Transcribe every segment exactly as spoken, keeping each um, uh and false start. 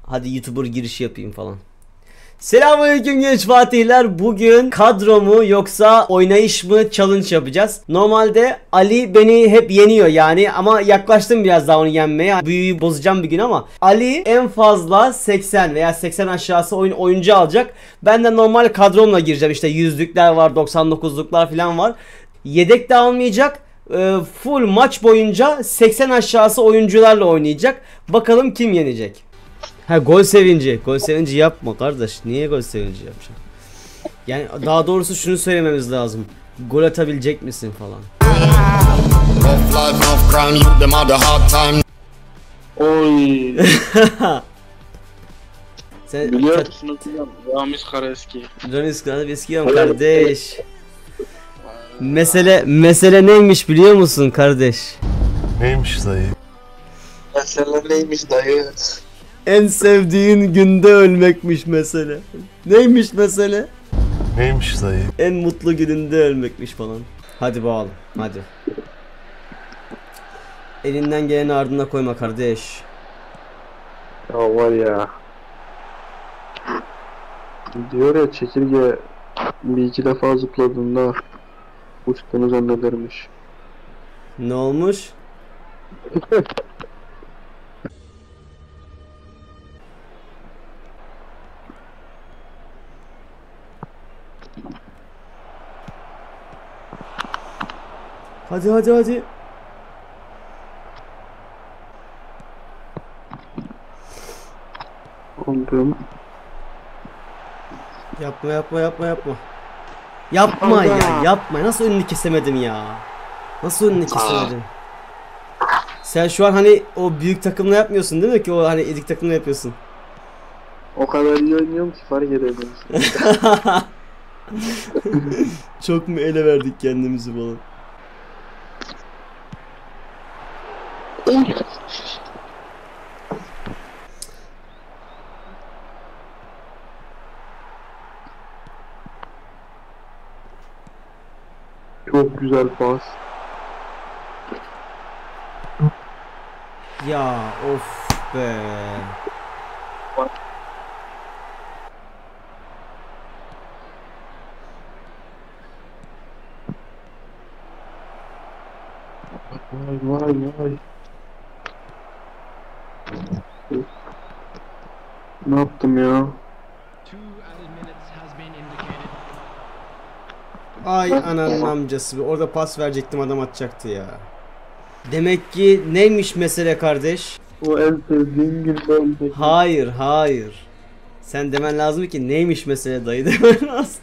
Hadi YouTuber girişi yapayım falan. Selamünaleyküm genç Fatihler. Bugün kadro mu yoksa oynayış mı challenge yapacağız. Normalde Ali beni hep yeniyor yani, ama yaklaştım biraz daha onu yenmeye. Büyüyü bozacağım bir gün ama Ali en fazla seksen veya seksen aşağısı oyun oyuncu alacak. Ben de normal kadromla gireceğim. İşte yüzlükler var, doksan dokuzluklar falan var. Yedek de almayacak. Full maç boyunca seksen aşağısı oyuncularla oynayacak. Bakalım kim yenecek. Ha, gol sevinci. Gol sevinci yapma kardeş. Niye gol sevinci yapacaksın? Yani daha doğrusu şunu söylememiz lazım. Gol atabilecek misin falan. Oy. Sen biliyor musunuz Ramiz Karaeski? Ramiz Karaeski kardeş. Mesele mesele neymiş biliyor musun kardeş? Neymiş dayı? Mesele neymiş dayı? En sevdiğin günde ölmekmiş mesele. Neymiş mesele? Neymiş dayı? En mutlu gününde ölmekmiş falan. Hadi bakalım, hadi. Elinden geleni ardına koyma kardeş. Ya var ya. Diyor ya, çekirge bir iki defa zıpladığında uçtuğunu zannedermiş. Ne olmuş? Hadi hadi hadi. Oldum. Yapma yapma yapma yapma. Yapma ya, yapma. Nasıl önünü kesemedim ya? Nasıl önünü kesemedim? Sen şu an hani o büyük takımla yapmıyorsun değil mi ki, o hani ezik takımla yapıyorsun? O kadar iyi oynuyorum ki fark edemiyorsun. Çok mu ele verdik kendimizi falan? Çok güzel pas. Ya of be. Vay vay vay. Ne yaptım ya? Ay ananın amcası, orada pas verecektim, adam atacaktı ya. Demek ki neymiş mesele kardeş? O en sevdiğim gün oldu. Hayır hayır. Sen demen lazım ki neymiş mesele dayı demen lazım.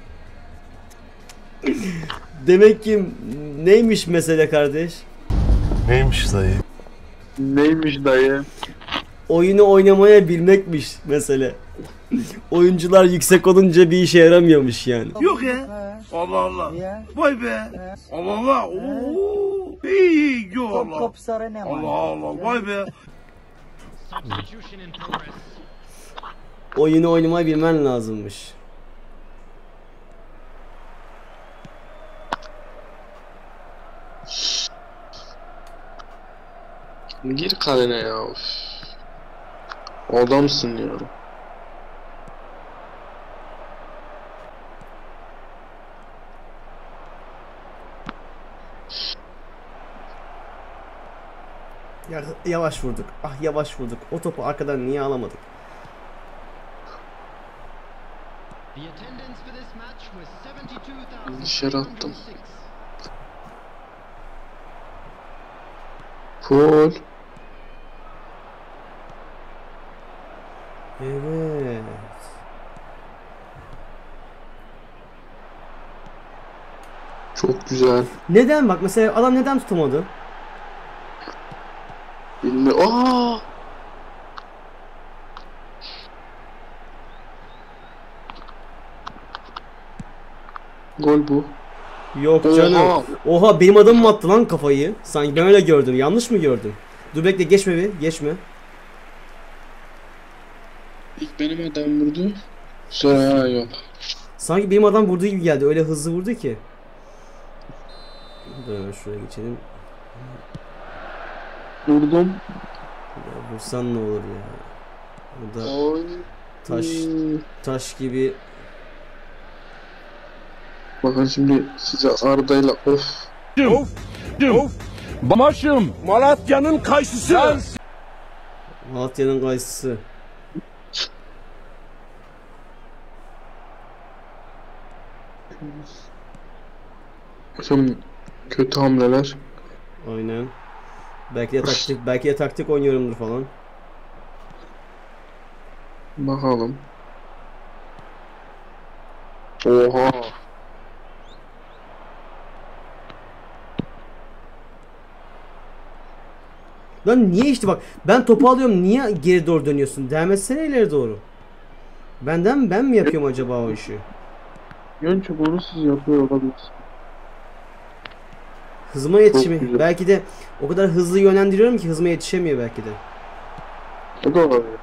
Demek ki neymiş mesele kardeş? Neymiş dayı? Neymiş dayı? Oyunu oynamaya bilmekmiş mesele. Oyuncular yüksek olunca bir işe yaramıyormuş yani. Yok ya. Allah Allah. Vay be. Allah Allah. Oo. İyi iyi Allah. Top sarı ne var? Allah Allah. Vay be. Oyunu oynamayı bilmen lazımmış. Gir kalene ya. Adamsın ya. Ya, yavaş vurduk. Ah yavaş vurduk. O topu arkadan niye alamadık? Dışarı attım. Full. Evet. Çok güzel. Neden bak mesela adam neden tutamadı? Bilme. Aa! Gol bu. Yok canım. Oha. Oha, benim adamım attı lan kafayı. Sanki ben öyle gördüm. Yanlış mı gördüm? Dur bekle, geçme bir. Geçme. İlk benim adam vurdu. Sonra yok. Sanki benim adam vurduğu gibi geldi. Öyle hızlı vurdu ki. Dur şuraya geçelim. Vurdum. Ya vursan ne olur ya. Bu da Oy. taş taş gibi. Bakın şimdi size Arda'yla of. Of. Of. Başım. Malatya'nın kayısısı. Malatya'nın kayısısı. Hocam kötü hamleler. Aynen. Belki de taktik belki de taktik oynuyorumdur falan. Bakalım. Oha. Lan niye işte bak ben topu alıyorum niye geri doğru dönüyorsun? Devam etsene ileri doğru. Benden ben mi yapıyorum acaba o işi? Yön çubuğunu siz yapıyor olabilirsiniz. Hızıma yetişimi. güzel. Belki de o kadar hızlı yönlendiriyorum ki hızıma yetişemiyor belki de. O da olabilir.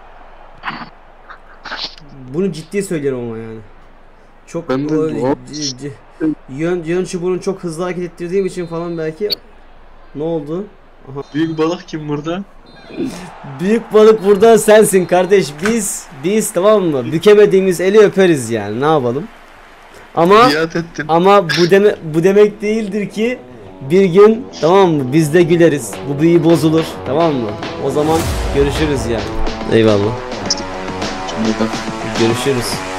Bunu ciddi söylüyorum ama yani. Çok Ben de o- hop. c- c- yön yön çubuğunu çok hızlı hareket ettirdiğim için falan belki ne oldu? Büyük balık kim burada? Büyük balık burada sensin kardeş. Biz biz tamam mı? Bükemediğimiz eli öperiz yani. Ne yapalım? Ama Biat ettin. ama bu deme bu demek değildir ki bir gün tamam mı? Biz de güleriz. Bu büyü bozulur. Tamam mı? O zaman görüşürüz yani. Eyvallah. Şimdi de. Görüşürüz.